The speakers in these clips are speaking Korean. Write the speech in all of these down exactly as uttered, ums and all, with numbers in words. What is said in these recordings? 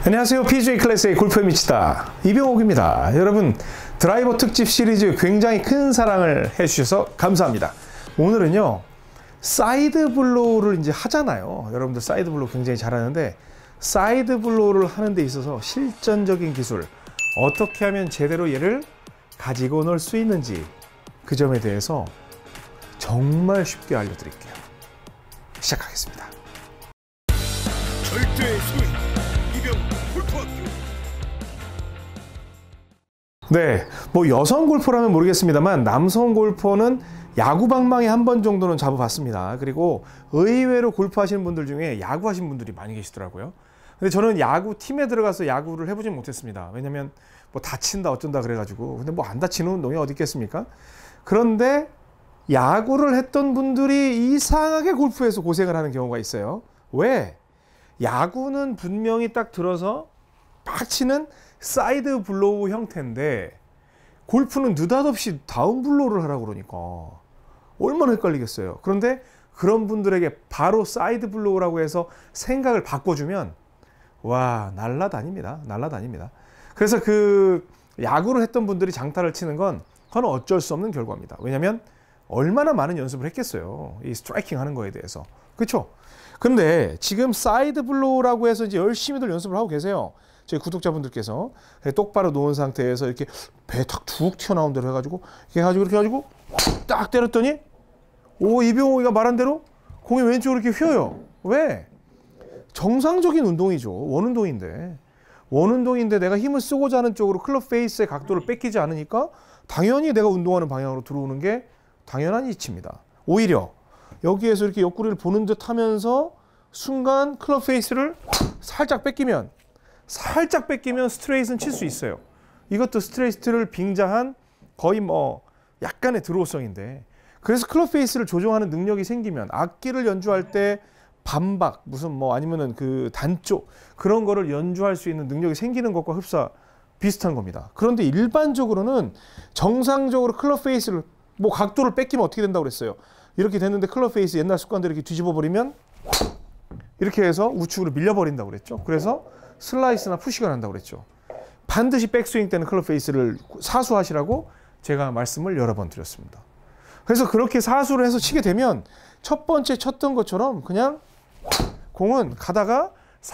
안녕하세요. 피지에이 클래스의 골프에 미치다 이병옥입니다. 여러분, 드라이버 특집 시리즈 굉장히 큰 사랑을 해주셔서 감사합니다. 오늘은요, 사이드 블로우를 이제 하잖아요. 여러분들 사이드 블로우 굉장히 잘하는데, 사이드 블로우를 하는 데 있어서 실전적인 기술, 어떻게 하면 제대로 얘를 가지고 놀 수 있는지, 그 점에 대해서 정말 쉽게 알려드릴게요. 시작하겠습니다. 절대의 스윙, 이병옥 골프학교. 네, 뭐 여성 골퍼라면 모르겠습니다만 남성 골퍼는 야구 방망이 한 번 정도는 잡아봤습니다. 그리고 의외로 골프하시는 분들 중에 야구하시는 분들이 많이 계시더라고요. 근데 저는 야구 팀에 들어가서 야구를 해보진 못했습니다. 왜냐면 뭐 다친다 어쩐다 그래가지고. 근데 뭐 안 다치는 운동이 어디 있겠습니까? 그런데 야구를 했던 분들이 이상하게 골프에서 고생을 하는 경우가 있어요. 왜? 야구는 분명히 딱 들어서 팍 치는 사이드 블로우 형태인데, 골프는 느닷없이 다운 블로우를 하라고 그러니까 얼마나 헷갈리겠어요. 그런데 그런 분들에게 바로 사이드 블로우라고 해서 생각을 바꿔주면 와, 날라다닙니다. 날라다닙니다. 그래서 그 야구를 했던 분들이 장타를 치는 건 그건 어쩔 수 없는 결과입니다. 왜냐하면 얼마나 많은 연습을 했겠어요. 이 스트라이킹 하는 거에 대해서. 그렇죠? 근데 지금 사이드 블로우라고 해서 이제 열심히들 연습을 하고 계세요. 저희 구독자분들께서 똑바로 놓은 상태에서 이렇게 배 탁 툭 튀어나온 대로 해가지고 이렇게 해가지고 이렇게 해가지고 딱 때렸더니, 오, 이병옥이가 말한 대로 공이 왼쪽으로 이렇게 휘어요. 왜? 정상적인 운동이죠. 원운동인데. 원운동인데 내가 힘을 쓰고자 하는 쪽으로 클럽 페이스의 각도를 뺏기지 않으니까 당연히 내가 운동하는 방향으로 들어오는 게 당연한 이치입니다. 오히려 여기에서 이렇게 옆구리를 보는 듯 하면서 순간 클럽 페이스를 살짝 뺏기면 살짝 뺏기면 스트레이트는 칠 수 있어요. 이것도 스트레이트를 빙자한 거의 뭐 약간의 드로우성인데, 그래서 클럽 페이스를 조정하는 능력이 생기면 악기를 연주할 때 반박 무슨 뭐 아니면은 그 단조 그런 거를 연주할 수 있는 능력이 생기는 것과 흡사 비슷한 겁니다. 그런데 일반적으로는 정상적으로 클럽 페이스를 뭐 각도를 뺏기면 어떻게 된다고 그랬어요? 이렇게 됐는데 클럽 페이스 옛날 습관대로 이렇게 뒤집어 버리면 이렇게 해서 우측으로 밀려버린다고 그랬죠. 그래서 슬라이스나 푸시가 난다고 그랬죠. 반드시 백스윙 때는 클럽 페이스를 사수하시라고 제가 말씀을 여러 번 드렸습니다. 그래서 그렇게 사수를 해서 치게 되면 첫 번째 쳤던 것처럼 그냥 공은 가다가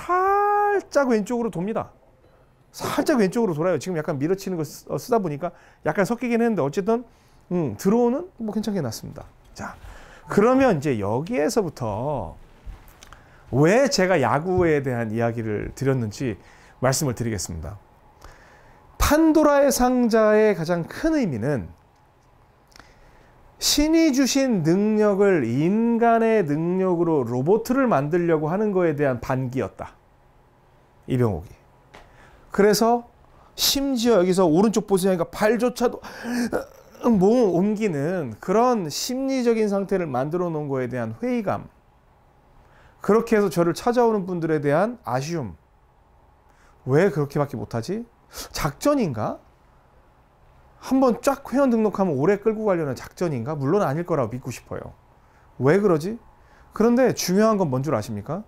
살짝 왼쪽으로 돕니다. 살짝 왼쪽으로 돌아요. 지금 약간 밀어치는 거 쓰다 보니까 약간 섞이긴 했는데 어쨌든 음, 드로우는 뭐 괜찮게 났습니다. 자, 그러면 이제 여기에서부터 왜 제가 야구에 대한 이야기를 드렸는지 말씀을 드리겠습니다. 판도라의 상자의 가장 큰 의미는 신이 주신 능력을 인간의 능력으로 로봇을 만들려고 하는 거에 대한 반기였다. 이병옥이. 그래서 심지어 여기서 오른쪽 보시니까 발조차도 몸을 옮기는 그런 심리적인 상태를 만들어 놓은 거에 대한 회의감, 그렇게 해서 저를 찾아오는 분들에 대한 아쉬움. 왜 그렇게밖에 못하지? 작전인가? 한번 쫙 회원 등록하면 오래 끌고 가려는 작전인가? 물론 아닐 거라고 믿고 싶어요. 왜 그러지? 그런데 중요한 건 뭔 줄 아십니까?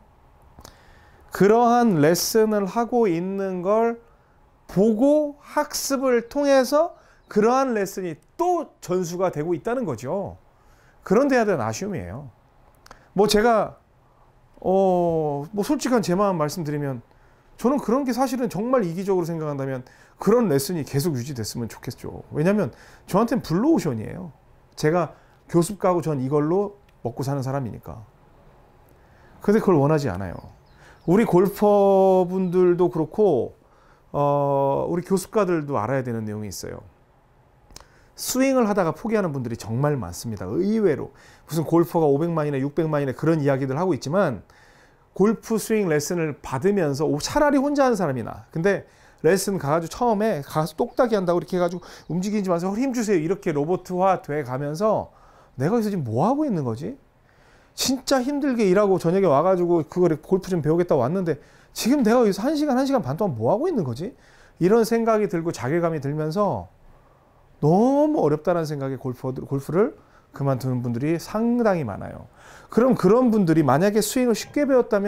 그러한 레슨을 하고 있는 걸 보고 학습을 통해서 그러한 레슨이 또 전수가 되고 있다는 거죠. 그런 데에 대한 아쉬움이에요. 뭐 제가 어, 뭐 솔직한 제 마음 말씀드리면 저는 그런 게 사실은 정말 이기적으로 생각한다면 그런 레슨이 계속 유지됐으면 좋겠죠. 왜냐하면 저한테는 블루오션이에요. 제가 교습 가고 전 이걸로 먹고 사는 사람이니까. 근데 그걸 원하지 않아요. 우리 골퍼분들도 그렇고 어, 우리 교습가들도 알아야 되는 내용이 있어요. 스윙을 하다가 포기하는 분들이 정말 많습니다. 의외로. 무슨 골퍼가 오백만이나 육백만이나 그런 이야기들 하고 있지만, 골프 스윙 레슨을 받으면서 차라리 혼자 하는 사람이 나. 근데 레슨 가가지고 처음에 가서 똑딱이 한다고 이렇게 해가지고 움직이지 마세요. 힘 주세요. 이렇게 로봇화 돼 가면서 내가 여기서 지금 뭐 하고 있는 거지? 진짜 힘들게 일하고 저녁에 와가지고 그걸 골프 좀 배우겠다고 왔는데 지금 내가 여기서 한 시간, 한 시간 반 동안 뭐 하고 있는 거지? 이런 생각이 들고 자괴감이 들면서 너무 어렵다는 생각에 골프, 골프를 그만두는 분들이 상당히 많아요. 그럼 그런 분들이 만약에 스윙을 쉽게 배웠다면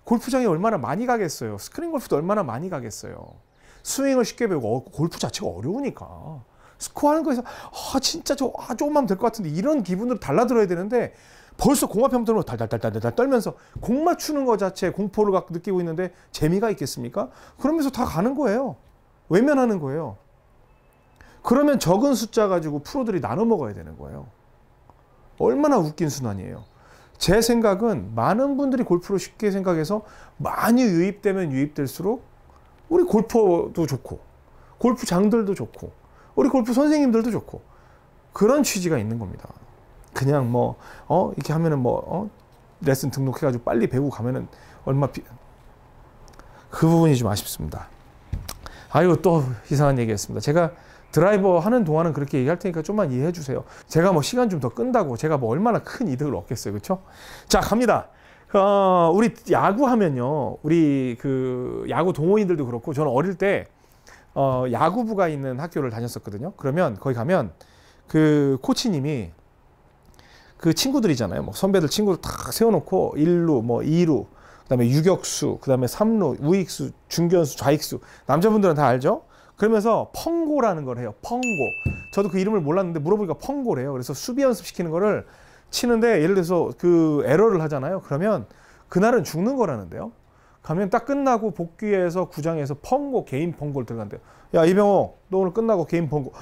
골프장에 얼마나 많이 가겠어요. 스크린 골프도 얼마나 많이 가겠어요. 스윙을 쉽게 배우고 골프 자체가 어려우니까. 스코어 하는 거에서 아 진짜 저 아, 조금만 될 것 같은데 이런 기분으로 달라들어야 되는데 벌써 공 앞에 들면 달달달달달 떨면서 공 맞추는 것 자체에 공포를 갖고 느끼고 있는데 재미가 있겠습니까? 그러면서 다 가는 거예요. 외면하는 거예요. 그러면 적은 숫자 가지고 프로들이 나눠 먹어야 되는 거예요. 얼마나 웃긴 순환이에요. 제 생각은 많은 분들이 골프를 쉽게 생각해서 많이 유입되면 유입될수록 우리 골퍼도 좋고 골프장들도 좋고 우리 골프 선생님들도 좋고 그런 취지가 있는 겁니다. 그냥 뭐 어 이렇게 하면은 뭐 어? 레슨 등록해가지고 빨리 배우고 가면은 얼마 비... 그 부분이 좀 아쉽습니다. 아유 또 이상한 얘기했습니다. 제가 드라이버 하는 동안은 그렇게 얘기할 테니까 좀만 이해해 주세요. 제가 뭐 시간 좀 더 끈다고 제가 뭐 얼마나 큰 이득을 얻겠어요, 그렇죠? 자 갑니다. 어, 우리 야구 하면요, 우리 그 야구 동호인들도 그렇고 저는 어릴 때 어, 야구부가 있는 학교를 다녔었거든요. 그러면 거기 가면 그 코치님이 그 친구들이잖아요. 뭐 선배들 친구들 다 세워놓고 일 루, 뭐 이 루, 그다음에 유격수, 그다음에 삼 루, 우익수, 중견수, 좌익수. 남자분들은 다 알죠? 그러면서 펑고라는 걸 해요. 펑고. 저도 그 이름을 몰랐는데 물어보니까 펑고래요. 그래서 수비 연습시키는 거를 치는데 예를 들어서 그 에러를 하잖아요. 그러면 그날은 죽는 거라는데요. 가면 딱 끝나고 복귀해서 구장에서 펑고, 개인 펑고를 들어간대요. 야 이병호, 너 오늘 끝나고 개인 펑고.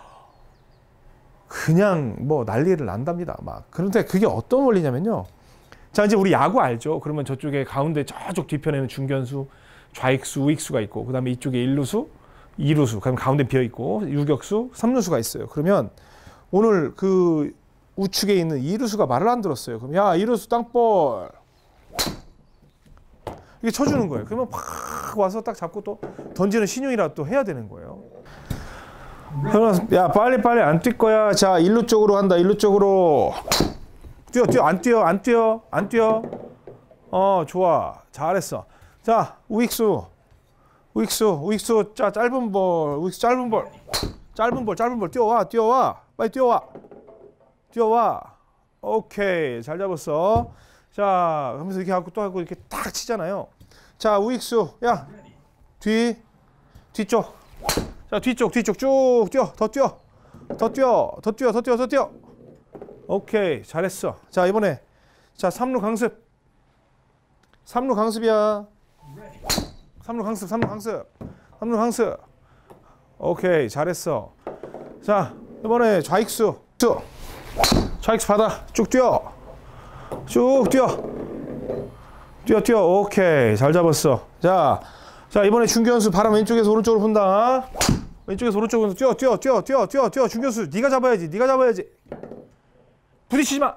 그냥 뭐 난리를 난답니다. 막. 그런데 그게 어떤 원리냐면요. 자 이제 우리 야구 알죠? 그러면 저쪽에 가운데 저쪽 뒤편에는 중견수, 좌익수, 우익수가 있고 그 다음에 이쪽에 일 루수, 이 루수, 그럼 가운데 비어 있고 유격수, 삼 루수가 있어요. 그러면 오늘 그 우측에 있는 이 루수가 말을 안 들었어요. 그럼 야 이 루수 땅볼 이게 쳐주는 거예요. 그러면 팍 와서 딱 잡고 또 던지는 신용이라 또 해야 되는 거예요. 야 빨리 빨리 안 뛸 거야. 자 일 루 쪽으로 간다. 일 루 쪽으로 뛰어 뛰어 안 뛰어 안 뛰어 안 뛰어. 어 좋아 잘했어. 자 우익수 우익수 우익수 자 짧은 볼 우익수 짧은 볼 짧은 볼 짧은 볼 뛰어와 뛰어와 빨리 뛰어와 뛰어와. 오케이 잘 잡았어. 자 하면서 이렇게 하고 또 하고 이렇게 딱 치잖아요. 자 우익수 야 뒤 뒤쪽 자 뒤쪽 뒤쪽 쭉 뛰어 더 뛰어 더 뛰어 더 뛰어 더 뛰어 더 뛰어. 오케이 잘했어. 자 이번에 자 삼 루 강습 삼 루 강습이야. 삼 루 강습 삼 루 강습 삼 루 강습. 오케이 잘했어. 자 이번에 좌익수 좌익수 받아 쭉 뛰어 쭉 뛰어 뛰어 뛰어. 오케이 잘 잡았어. 자, 자 이번에 중견수 바람 왼쪽에서 오른쪽으로 분다. 왼쪽에서 오른쪽으로 뛰어 뛰어 뛰어 뛰어 뛰어 뛰어. 중견수 네가 잡아야지 네가 잡아야지. 부딪히지 마.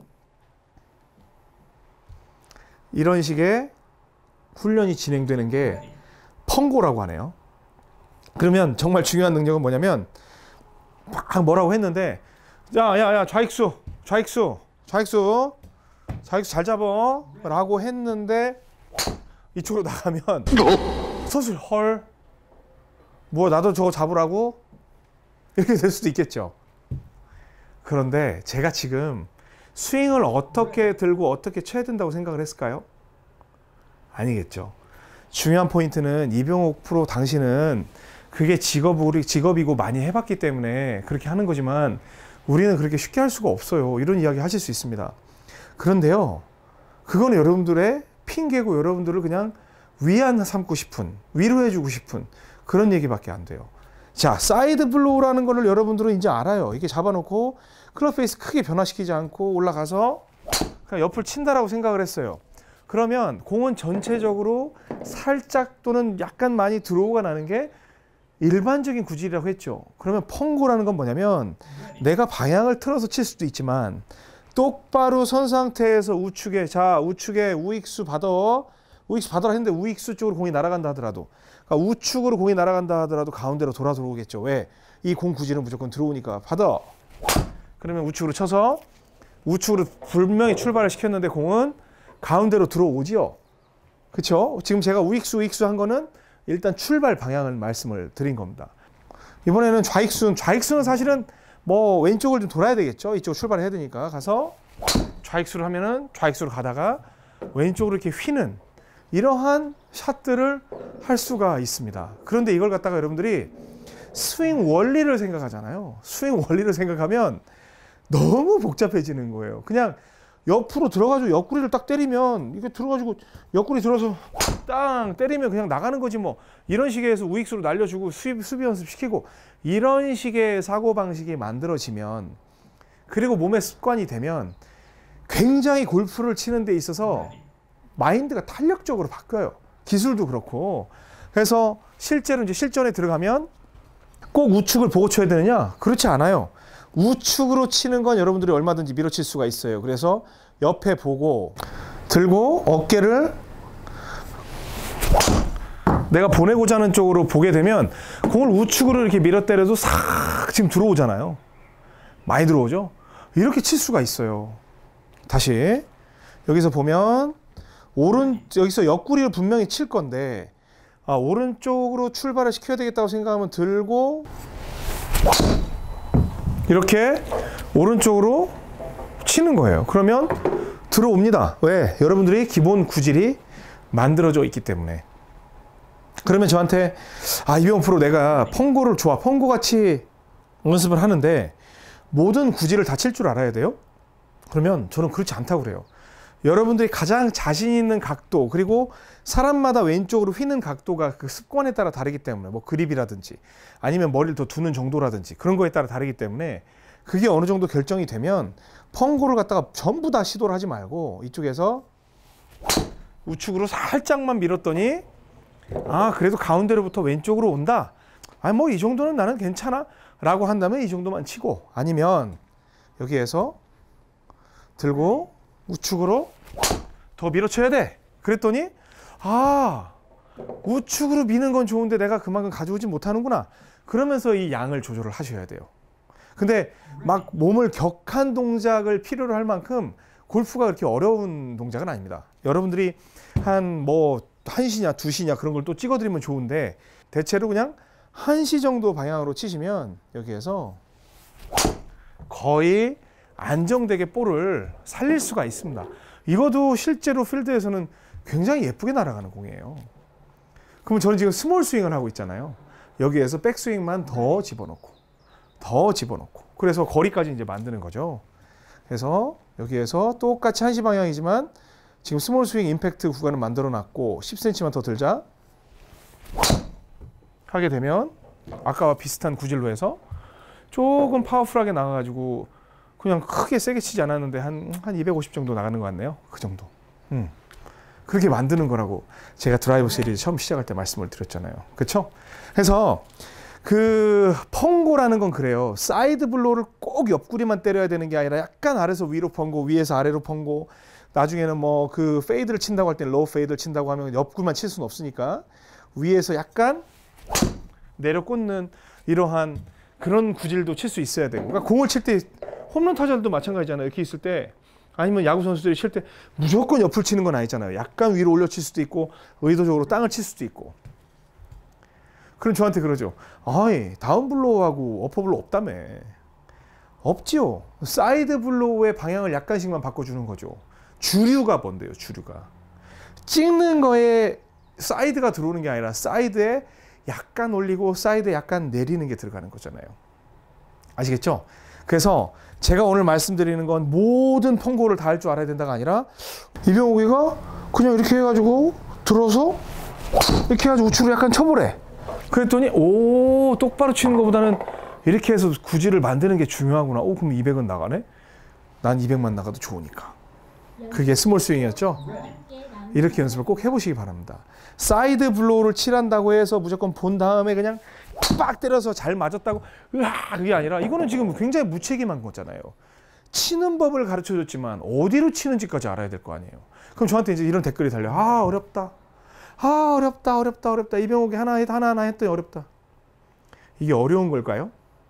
이런 식의 훈련이 진행되는 게 펑고라고 하네요. 그러면 정말 중요한 능력은 뭐냐면 막 뭐라고 했는데 야야야 좌익수 좌익수 좌익수 좌익수 잘 잡어 라고 했는데 이쪽으로 나가면 서술 헐 뭐 나도 저거 잡으라고 이렇게 될 수도 있겠죠. 그런데 제가 지금 스윙을 어떻게 들고 어떻게 쳐야 된다고 생각을 했을까요? 아니겠죠. 중요한 포인트는 이병옥 프로 당신은 그게 직업으로, 직업이고 많이 해봤기 때문에 그렇게 하는 거지만 우리는 그렇게 쉽게 할 수가 없어요. 이런 이야기 하실 수 있습니다. 그런데요, 그거는 여러분들의 핑계고 여러분들을 그냥 위안 삼고 싶은, 위로해주고 싶은 그런 얘기밖에 안 돼요. 자, 사이드 블로우라는 거를 여러분들은 이제 알아요. 이게 잡아놓고 클럽 페이스 크게 변화시키지 않고 올라가서 그냥 옆을 친다라고 생각을 했어요. 그러면 공은 전체적으로 살짝 또는 약간 많이 드로우가 나는 게 일반적인 구질이라고 했죠. 그러면 펑고라는 건 뭐냐면 내가 방향을 틀어서 칠 수도 있지만 똑바로 선 상태에서 우측에 자 우측에 우익수 받아 우익수 받아라 했는데 우익수 쪽으로 공이 날아간다 하더라도 그러니까 우측으로 공이 날아간다 하더라도 가운데로 돌아 들어오겠죠. 왜? 이 공 구질은 무조건 들어오니까 받아. 그러면 우측으로 쳐서 우측으로 분명히 출발을 시켰는데 공은 가운데로 들어오지요. 그렇죠? 지금 제가 우익수 우익수 한 거는 일단 출발 방향을 말씀을 드린 겁니다. 이번에는 좌익수는 좌익수는 사실은 뭐 왼쪽을 좀 돌아야 되겠죠. 이쪽 출발을 해야 되니까 가서 좌익수를 하면은 좌익수로 가다가 왼쪽으로 이렇게 휘는 이러한 샷들을 할 수가 있습니다. 그런데 이걸 갖다가 여러분들이 스윙 원리를 생각하잖아요. 스윙 원리를 생각하면 너무 복잡해지는 거예요. 그냥 옆으로 들어가지고 옆구리를 딱 때리면 이게 들어가지고 옆구리 들어서 땅 때리면 그냥 나가는 거지 뭐. 이런 식의 해서 우익수로 날려주고 수비, 수비 연습 시키고 이런 식의 사고방식이 만들어지면, 그리고 몸의 습관이 되면 굉장히 골프를 치는 데 있어서 마인드가 탄력적으로 바뀌어요. 기술도 그렇고. 그래서 실제로 이제 실전에 들어가면 꼭 우측을 보고 쳐야 되느냐? 그렇지 않아요. 우측으로 치는 건 여러분들이 얼마든지 밀어칠 수가 있어요. 그래서 옆에 보고 들고 어깨를 내가 보내고자 하는 쪽으로 보게 되면 공을 우측으로 이렇게 밀어 때려도 싹 지금 들어오잖아요. 많이 들어오죠? 이렇게 칠 수가 있어요. 다시 여기서 보면 오른 여기서 옆구리를 분명히 칠 건데 아, 오른쪽으로 출발을 시켜야 되겠다고 생각하면 들고 이렇게 오른쪽으로 치는 거예요. 그러면 들어옵니다. 왜? 여러분들이 기본 구질이 만들어져 있기 때문에. 그러면 저한테 아, 이병헌 프로 내가 펑고를 좋아. 펑고 같이 연습을 하는데 모든 구질을 다 칠 줄 알아야 돼요? 그러면 저는 그렇지 않다고 그래요. 여러분들이 가장 자신 있는 각도, 그리고 사람마다 왼쪽으로 휘는 각도가 그 습관에 따라 다르기 때문에, 뭐 그립이라든지 아니면 머리를 더 두는 정도라든지 그런 거에 따라 다르기 때문에 그게 어느 정도 결정이 되면 펑고를 갖다가 전부 다 시도를 하지 말고 이쪽에서 우측으로 살짝만 밀었더니 아, 그래도 가운데로부터 왼쪽으로 온다. 아, 뭐 이 정도는 나는 괜찮아 라고 한다면 이 정도만 치고, 아니면 여기에서 들고 우측으로 더 밀어쳐야 돼. 그랬더니 아, 우측으로 미는 건 좋은데 내가 그만큼 가져오지 못하는구나. 그러면서 이 양을 조절을 하셔야 돼요. 근데 막 몸을 격한 동작을 필요로 할 만큼 골프가 그렇게 어려운 동작은 아닙니다. 여러분들이 한 뭐 한 시냐 두 시냐 그런 걸 또 찍어드리면 좋은데 대체로 그냥 한 시 정도 방향으로 치시면 여기에서 거의 안정되게 볼을 살릴 수가 있습니다. 이것도 실제로 필드에서는 굉장히 예쁘게 날아가는 공이에요. 그럼 저는 지금 스몰 스윙을 하고 있잖아요. 여기에서 백스윙만 더 집어넣고 더 집어넣고 그래서 거리까지 이제 만드는 거죠. 그래서 여기에서 똑같이 한 시 방향이지만 지금 스몰 스윙 임팩트 구간을 만들어 놨고 십 센티미터만 더 들자 하게 되면 아까와 비슷한 구질로 해서 조금 파워풀하게 나가가지고 그냥 크게 세게 치지 않았는데 한, 한 이백오십 정도 나가는 것 같네요. 그 정도. 음. 그렇게 만드는 거라고 제가 드라이버 시리즈 처음 시작할 때 말씀을 드렸잖아요. 그렇죠? 그래서 그 펑고라는 건 그래요. 사이드 블로우를 꼭 옆구리만 때려야 되는 게 아니라 약간 아래서 위로 펑고, 위에서 아래로 펑고, 나중에는 뭐 그 페이드를 친다고 할 때는 로우 페이드를 친다고 하면 옆구리만 칠 수는 없으니까 위에서 약간 내려 꽂는 이러한 그런 구질도 칠 수 있어야 되고, 그러니까 공을 칠 때 홈런 타자들도 마찬가지잖아요. 이렇게 있을 때, 아니면 야구 선수들이 칠 때 무조건 옆을 치는 건 아니잖아요. 약간 위로 올려 칠 수도 있고 의도적으로 땅을 칠 수도 있고. 그럼 저한테 그러죠. 아이, 다운 블로우하고 어퍼 블로우 없다며. 없지요. 사이드 블로우의 방향을 약간씩만 바꿔주는 거죠. 주류가 뭔데요, 주류가. 찍는 거에 사이드가 들어오는 게 아니라 사이드에 약간 올리고 사이드에 약간 내리는 게 들어가는 거잖아요. 아시겠죠? 그래서 제가 오늘 말씀드리는 건 모든 펑고를 다 할 줄 알아야 된다가 아니라 이병욱이가 그냥 이렇게 해가지고 들어서 이렇게 해가지고 우측으로 약간 쳐보래. 그랬더니 오, 똑바로 치는 것보다는 이렇게 해서 구질을 만드는 게 중요하구나. 오, 그럼 이백은 나가네? 난 이백만 나가도 좋으니까. 그게 스몰 스윙이었죠? 이렇게 연습을 꼭 해보시기 바랍니다. 사이드 블로우를 칠한다고 해서 무조건 본 다음에 그냥 빡 때려서 잘 맞았다고 으아, 그게 아니라 이거는 지금 굉장히 무책임한 거잖아요. 치는 법을 가르쳐줬지만 어디로 치는지까지 알아야 될 거 아니에요. 그럼 저한테 이제 이런 댓글이 달려. 아, 어렵다. 아, 어렵다 어렵다 어렵다. 이병욱이 하나 하나 하나 했더니 어렵다. 이게 어려운 걸까요?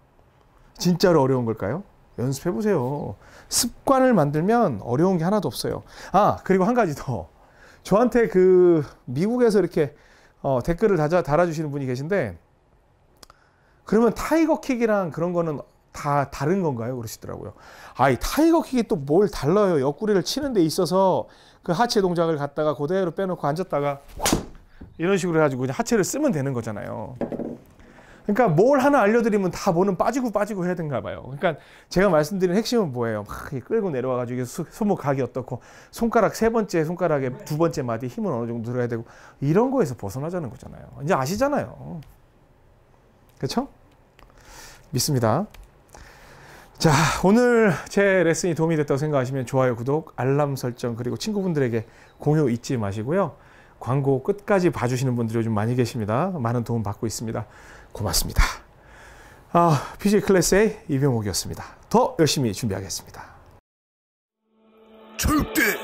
진짜로 어려운 걸까요? 연습해보세요. 습관을 만들면 어려운 게 하나도 없어요. 아, 그리고 한 가지 더. 저한테 그 미국에서 이렇게 어, 댓글을 달아, 달아주시는 분이 계신데, 그러면 타이거 킥이랑 그런 거는 다 다른 건가요? 그러시더라고요. 아이 타이거킥이 또 뭘 달라요. 옆구리를 치는 데 있어서 그 하체 동작을 갖다가 그대로 빼놓고 앉았다가 이런 식으로 해가지고 그냥 하체를 쓰면 되는 거잖아요. 그러니까 뭘 하나 알려드리면 다 뭐는 빠지고 빠지고 해야 되는가 봐요. 그러니까 제가 말씀드린 핵심은 뭐예요? 막 끌고 내려와가지고 손목 각이 어떻고 손가락 세 번째 손가락에 두 번째 마디 힘을 어느 정도 들어야 되고 이런 거에서 벗어나자는 거잖아요. 이제 아시잖아요. 그렇죠? 믿습니다. 자, 오늘 제 레슨이 도움이 됐다고 생각하시면 좋아요, 구독, 알람 설정 그리고 친구분들에게 공유 잊지 마시고요. 광고 끝까지 봐주시는 분들이 요즘 많이 계십니다. 많은 도움 받고 있습니다. 고맙습니다. 아, 피지에이 클래스의 이병옥이었습니다. 더 열심히 준비하겠습니다. 절대